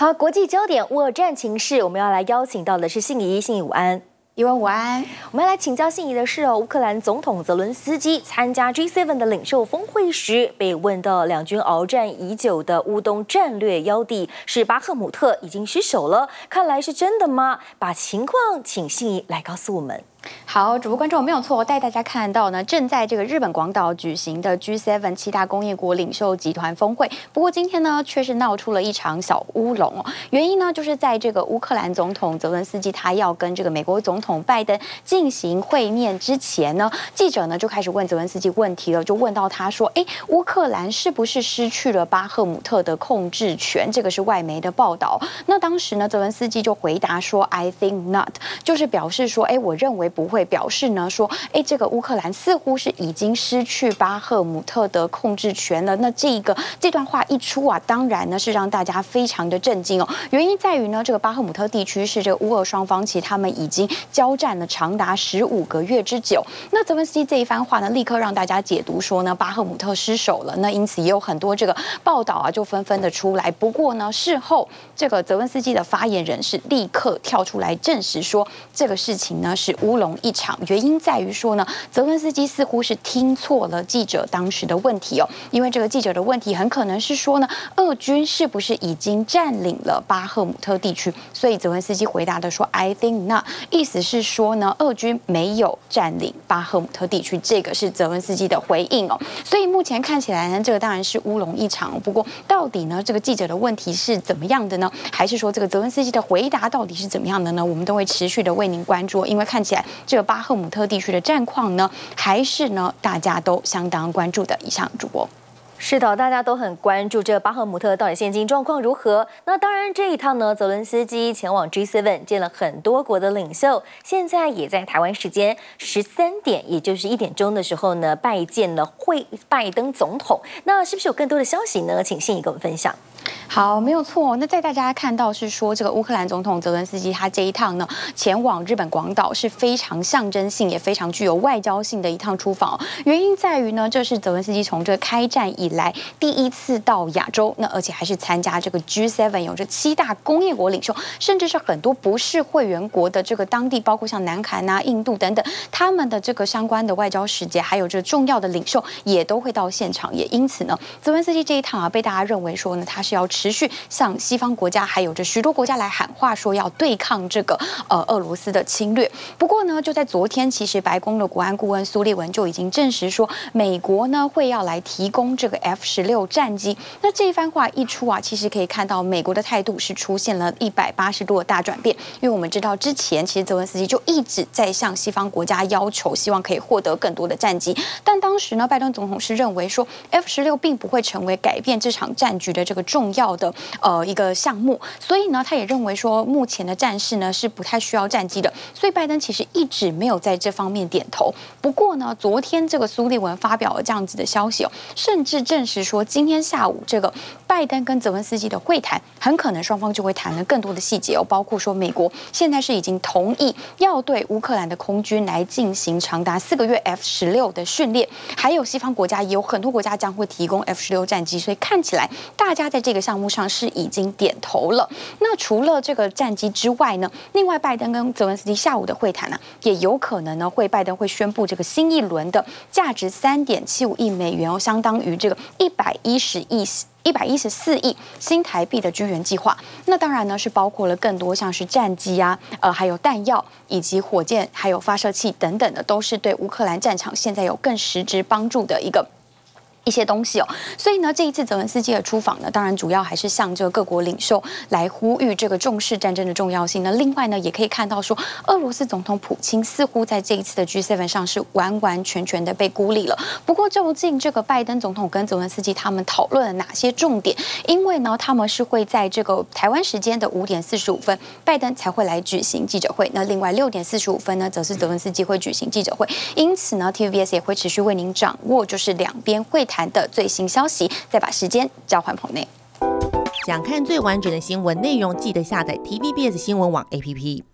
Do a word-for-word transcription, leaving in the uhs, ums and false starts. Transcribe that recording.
好，国际焦点乌俄战情势，我们要来邀请到的是信宜，信宜午安。 一文午安， 我们要来请教信宜的是哦，乌克兰总统泽伦斯基参加 G 七 的领袖峰会时，被问到两军鏖战已久的乌东战略要地是巴赫姆特已经失守了，看来是真的吗？把情况请信宜来告诉我们。 好，主播观众没有错，我带大家看到呢，正在这个日本广岛举行的 G 七 七大工业国领袖集团峰会。不过今天呢，却是闹出了一场小乌龙哦。原因呢，就是在这个乌克兰总统泽伦斯基他要跟这个美国总统拜登进行会面之前呢，记者呢就开始问泽伦斯基问题了，就问到他说：“哎，乌克兰是不是失去了巴赫姆特的控制权？”这个是外媒的报道。那当时呢，泽伦斯基就回答说 ：“I think not”， 就是表示说：“哎，我认为不会。”表示呢说，哎，这个乌克兰似乎是已经失去巴赫姆特的控制权了。那这个这段话一出啊，当然呢是让大家非常的震惊哦。原因在于呢，这个巴赫姆特地区是这个乌俄双方其实他们已经交战了长达十五个月之久。那泽文斯基这一番话呢，立刻让大家解读说呢，巴赫姆特失守了。那因此也有很多这个报道啊，就纷纷的出来。不过呢，事后这个泽文斯基的发言人是立刻跳出来证实说，这个事情呢是乌龙一场。原因在于说呢，泽伦斯基似乎是听错了记者当时的问题哦，因为这个记者的问题很可能是说呢，俄军是不是已经占领了巴赫姆特地区？所以泽伦斯基回答的说 I think not， 意思是说呢，俄军没有占领巴赫姆特地区，这个是泽伦斯基的回应哦。所以目前看起来呢，这个当然是乌龙一场。不过到底呢，这个记者的问题是怎么样的呢？还是说这个泽伦斯基的回答到底是怎么样的呢？我们都会持续的为您关注，因为看起来这个巴赫姆特地区的战况呢，还是呢大家都相当关注的。以上主播。 是的，大家都很关注这巴赫姆特到底现今状况如何。那当然，这一趟呢，泽伦斯基前往 G 七 见了很多国的领袖，现在也在台湾时间十三点，也就是一点钟的时候呢，拜见了会拜登总统。那是不是有更多的消息呢？请信宜跟我们分享。 好，没有错。那在大家看到是说，这个乌克兰总统泽伦斯基他这一趟呢，前往日本广岛是非常象征性，也非常具有外交性的一趟出访。原因在于呢，这是泽伦斯基从这开战以来第一次到亚洲，那而且还是参加这个 G 七， 有着七大工业国领袖，甚至是很多不是会员国的这个当地，包括像南韩啊、印度等等，他们的这个相关的外交使节，还有这重要的领袖也都会到现场。也因此呢，泽伦斯基这一趟啊，被大家认为说呢，他是要持续向西方国家还有着许多国家来喊话，说要对抗这个呃俄罗斯的侵略。不过呢，就在昨天，其实白宫的国安顾问苏利文就已经证实说，美国呢会要来提供这个 F 十六战机。那这一番话一出啊，其实可以看到美国的态度是出现了一百八十度的大转变。因为我们知道之前其实泽文斯基就一直在向西方国家要求，希望可以获得更多的战机。但当时呢，拜登总统是认为说 F 十六并不会成为改变这场战局的这个重要的呃一个项目，所以呢，他也认为说目前的战事呢是不太需要战机的，所以拜登其实一直没有在这方面点头。不过呢，昨天这个苏利文发表了这样子的消息哦，甚至证实说今天下午这个拜登跟泽文斯基的会谈，很可能双方就会谈了更多的细节哦，包括说美国现在是已经同意要对乌克兰的空军来进行长达四个月 F 十六的训练，还有西方国家也有很多国家将会提供 F 十六战机，所以看起来大家在这个项目上是已经点头了。那除了这个战机之外呢，另外拜登跟泽文斯基下午的会谈呢、啊，也有可能呢会拜登会宣布这个新一轮的价值三点七五亿美元哦，相当于这个一百一十亿。一百一十四亿新台币的军援计划，那当然呢是包括了更多像是战机啊，呃，还有弹药以及火箭，还有发射器等等的，都是对乌克兰战场现在有更实质帮助的一个。一些东西哦，所以呢，这一次泽文斯基的出访呢，当然主要还是向这个各国领袖来呼吁这个重视战争的重要性。那另外呢，也可以看到说，俄罗斯总统普京似乎在这一次的 G 七 上是完完全全的被孤立了。不过，究竟这个拜登总统跟泽文斯基他们讨论了哪些重点？因为呢，他们是会在这个台湾时间的五点四十五分，拜登才会来举行记者会。那另外六点四十五分呢，则是泽文斯基会举行记者会。因此呢 ，T V B S 也会持续为您掌握就是两边会谈的最新消息，再把时间交还棚内。 想看最完整的新闻内容，记得下载 T V B S 新闻网 A P P。